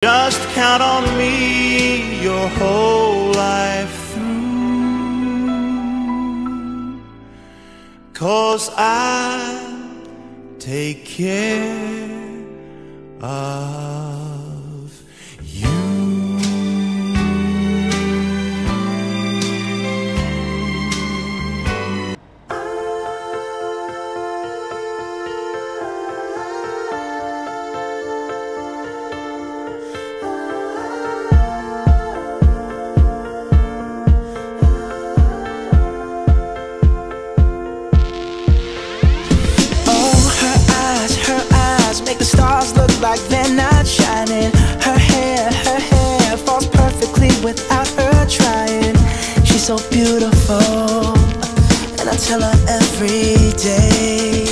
Just count on me your whole life through, 'cause I'll take care of you. Like they're not shining. Her hair falls perfectly without her trying. She's so beautiful, and I tell her every day.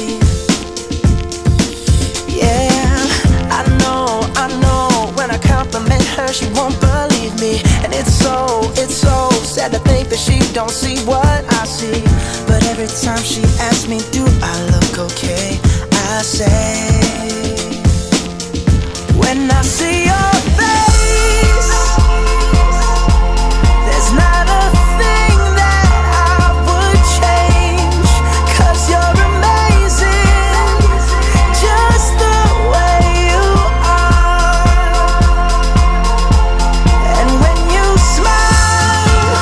Yeah, I know, when I compliment her, she won't believe me. And it's so sad to think that she don't see what I see. But every time she asks me, do I look okay, I say, when I see your face, there's not a thing that I would change, 'cause you're amazing, just the way you are. And when you smile,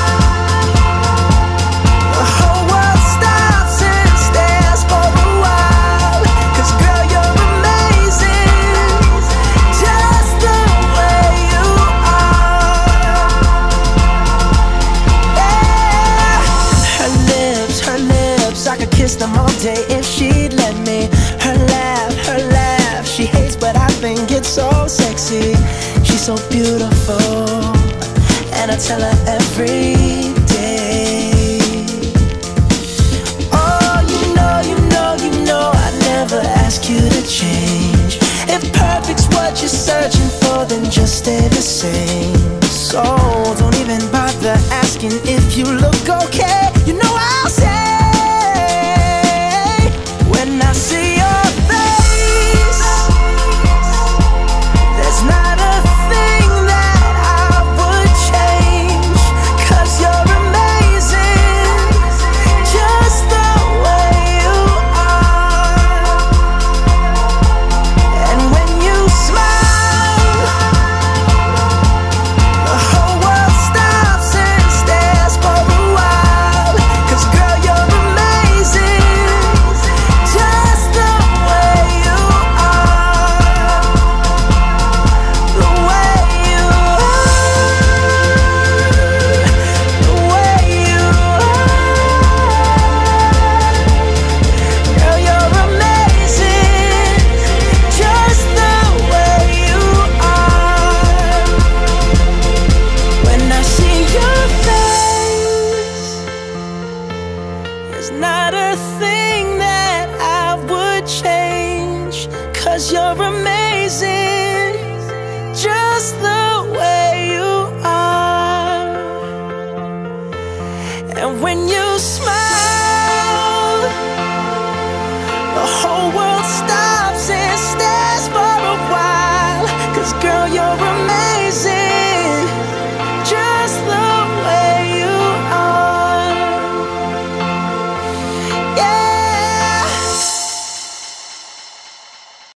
the whole world stops and stares for a while, 'cause girl, you're amazing, just the way you are. Yeah. Her lips, I could kiss them all day if she'd let me. Her laugh, she hates, but I think it's so sexy. She's so beautiful, and I tell her every day. Oh, you know, I never ask you to change. If perfect's what you're searching for, then just stay the same. So don't even bother asking if you look okay. You know I'll say, when I see your face, there's not a thing that I would change, 'cause you're amazing, just the way you are. And when you smile, the whole world stops and stares for a while, 'cause girl, you're amazing, just the way you are. The way you are, the way you are. Girl, you're amazing, just the way you are. When I see your face, there's not a thing that I would change, 'cause you're amazing, just the way you are. And when you smile,